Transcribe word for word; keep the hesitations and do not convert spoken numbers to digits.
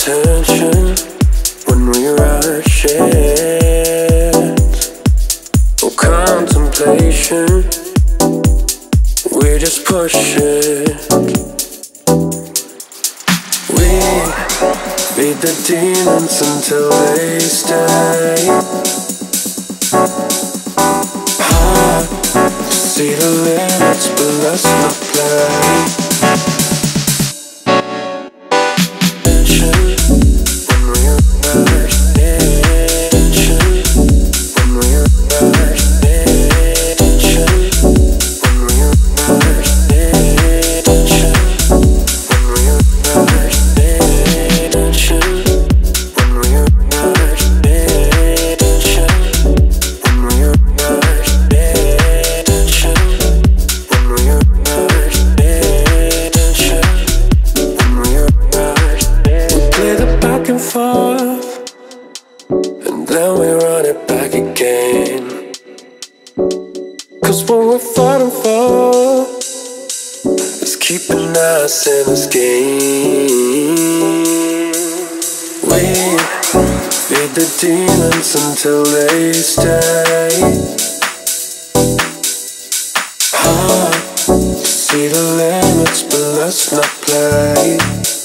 tension when we rush it. No contemplation, we just push it. We feed the demons until they stay. Hard to see the limits, but let's not play. And then we run it back again. Cause what we're fighting for is keeping us in this game. We feed the demons until they stay. Hard to see the limits, but let's not play.